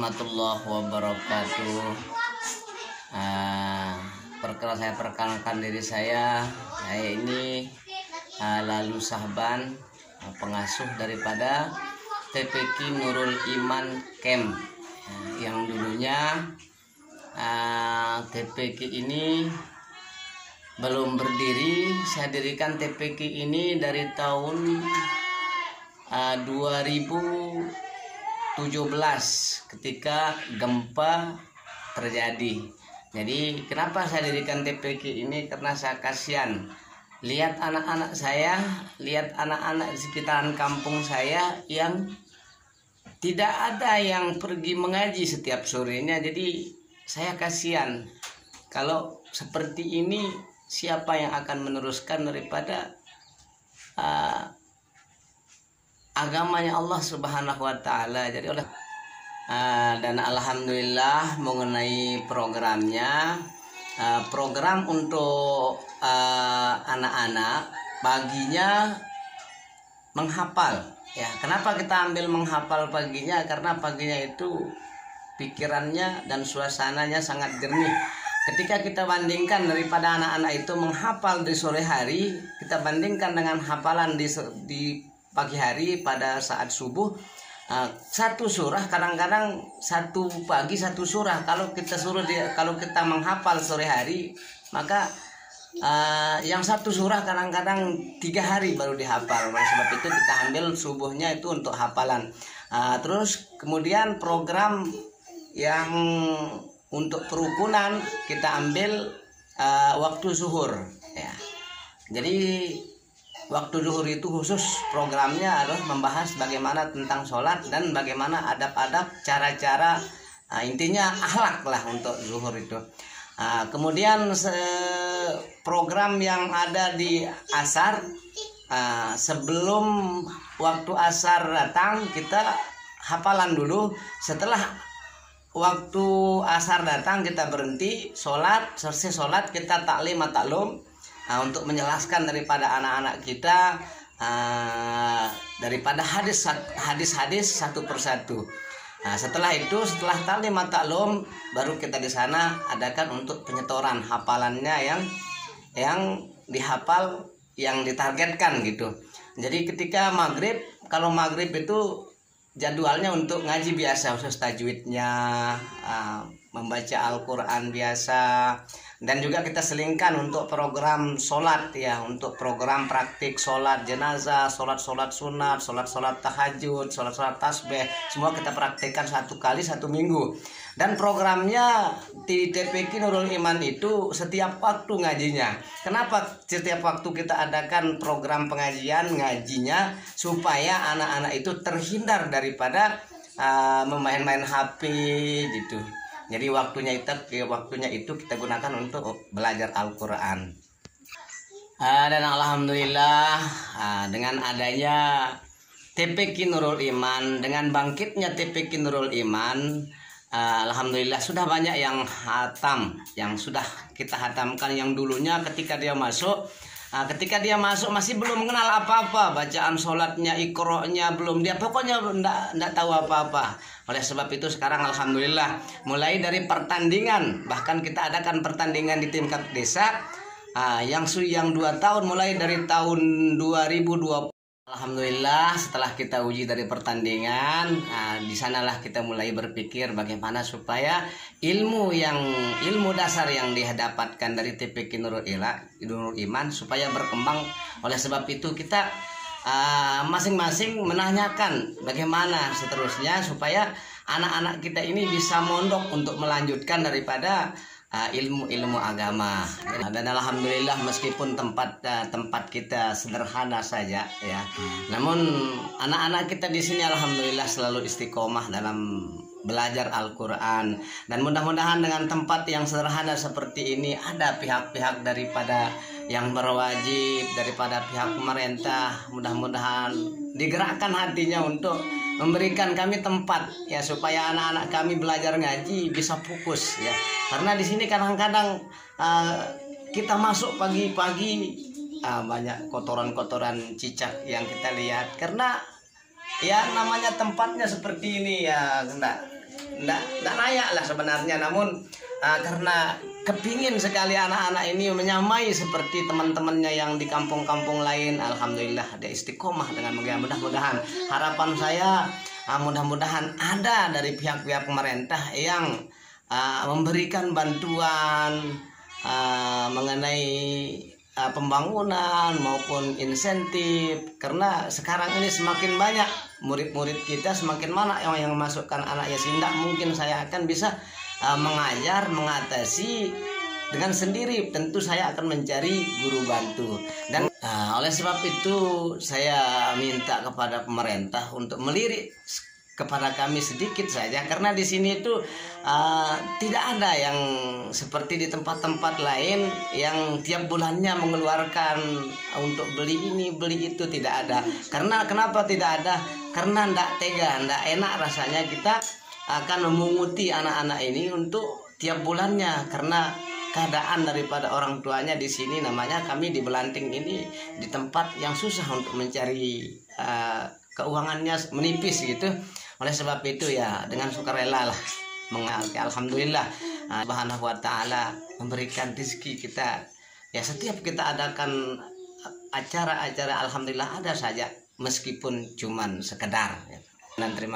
warahmatullahi wabarakatuh. Saya perkenalkan diri saya ini Lalu Sahban, pengasuh daripada TPQ Nurul Iman Camp, yang dulunya TPQ ini belum berdiri. Saya dirikan TPQ ini dari tahun 2017 ketika gempa terjadi. Jadi kenapa saya dirikan TPQ ini? Karena saya kasihan lihat anak-anak saya, lihat anak-anak di sekitaran kampung saya yang tidak ada yang pergi mengaji setiap sorenya. Jadi saya kasihan kalau seperti ini, siapa yang akan meneruskan daripada agamanya Allah Subhanahu wa taala. Jadi dan alhamdulillah mengenai programnya, program untuk anak-anak paginya menghafal. Ya, kenapa kita ambil menghafal paginya? Karena paginya itu pikirannya dan suasananya sangat jernih. Ketika kita bandingkan daripada anak-anak itu menghafal di sore hari, kita bandingkan dengan hafalan di pagi hari pada saat subuh, satu surah kadang-kadang satu pagi satu surah. Kalau kita menghafal sore hari, maka yang satu surah kadang-kadang 3 hari baru dihafal. Oleh sebab itu kita ambil subuhnya itu untuk hafalan. Terus kemudian program yang untuk kerukunan kita ambil waktu zuhur, ya. Jadi waktu zuhur itu khusus programnya adalah membahas bagaimana tentang sholat dan bagaimana adab-adab, cara-cara, intinya akhlak lah untuk zuhur itu. Kemudian program yang ada di asar, sebelum waktu asar datang kita hafalan dulu. Setelah waktu asar datang kita berhenti sholat, selesai sholat kita taklim taklum, untuk menjelaskan daripada anak-anak kita daripada hadis-hadis satu persatu. Setelah itu, setelah taklim taklum, baru kita di sana adakan untuk penyetoran hafalannya yang dihafal, yang ditargetkan gitu. Jadi ketika maghrib, kalau maghrib itu jadwalnya untuk ngaji biasa, khusus tajwidnya, membaca Al-Quran biasa. Dan juga kita selingkan untuk program sholat, ya, untuk program praktik sholat jenazah, sholat sunat, sholat tahajud, sholat tasbih, semua kita praktikkan 1 kali 1 minggu. Dan programnya di TPQ Nurul Iman itu setiap waktu ngajinya. Kenapa setiap waktu kita adakan program pengajian ngajinya? Supaya anak-anak itu terhindar daripada memain-main HP gitu. Jadi waktunya itu kita gunakan untuk belajar Al-Quran. Dan alhamdulillah, dengan adanya TPQ Nurul Iman, dengan bangkitnya TPQ Nurul Iman, alhamdulillah sudah banyak yang hatam, yang sudah kita hatamkan. Yang dulunya ketika dia masuk masih belum mengenal apa-apa, bacaan sholatnya, iqro'nya belum, dia pokoknya enggak tahu apa-apa. Oleh sebab itu sekarang alhamdulillah mulai dari pertandingan, bahkan kita adakan pertandingan di tingkat desa, yang 2 tahun mulai dari tahun 2020. Alhamdulillah setelah kita uji dari pertandingan, di sanalah kita mulai berpikir bagaimana supaya ilmu dasar yang didapatkan dari TPQ Nurul Iman supaya berkembang. Oleh sebab itu kita masing-masing menanyakan bagaimana seterusnya supaya anak-anak kita ini bisa mondok untuk melanjutkan daripada ilmu agama. Dan alhamdulillah meskipun tempat kita sederhana saja, ya, namun anak-anak kita di sini alhamdulillah selalu istiqomah dalam belajar Al-Quran. Dan mudah-mudahan dengan tempat yang sederhana seperti ini ada pihak-pihak daripada yang berwajib, daripada pihak pemerintah, mudah-mudahan digerakkan hatinya untuk memberikan kami tempat, ya, supaya anak-anak kami belajar ngaji bisa fokus, ya. Karena di sini kadang-kadang kita masuk pagi-pagi banyak kotoran-kotoran cicak yang kita lihat, karena ya namanya tempatnya seperti ini, ya, enggak nggak layak lah sebenarnya, namun karena kepingin sekali anak-anak ini menyamai seperti teman-temannya yang di kampung-kampung lain. Alhamdulillah dia istiqomah dengan mudah-mudahan harapan saya mudah-mudahan ada dari pihak-pihak pemerintah yang memberikan bantuan mengenai pembangunan maupun insentif, karena sekarang ini semakin banyak murid-murid kita, semakin mana yang memasukkan anak yatim, mungkin saya akan bisa mengajar, mengatasi dengan sendiri. Tentu saya akan mencari guru bantu, dan oleh sebab itu saya minta kepada pemerintah untuk melirik kepada kami sedikit saja, karena di sini itu tidak ada yang seperti di tempat-tempat lain yang tiap bulannya mengeluarkan untuk beli ini beli itu, tidak ada. Karena kenapa tidak ada? Karena tidak tega, tidak enak rasanya kita akan memunguti anak-anak ini untuk tiap bulannya, karena keadaan daripada orang tuanya di sini, namanya kami di Belanting ini di tempat yang susah untuk mencari keuangannya menipis gitu. Oleh sebab itu ya dengan sukarela lah alhamdulillah Subhanahu wa taala memberikan rezeki kita. Ya setiap kita adakan acara-acara alhamdulillah ada saja meskipun cuman sekedar. Dan terima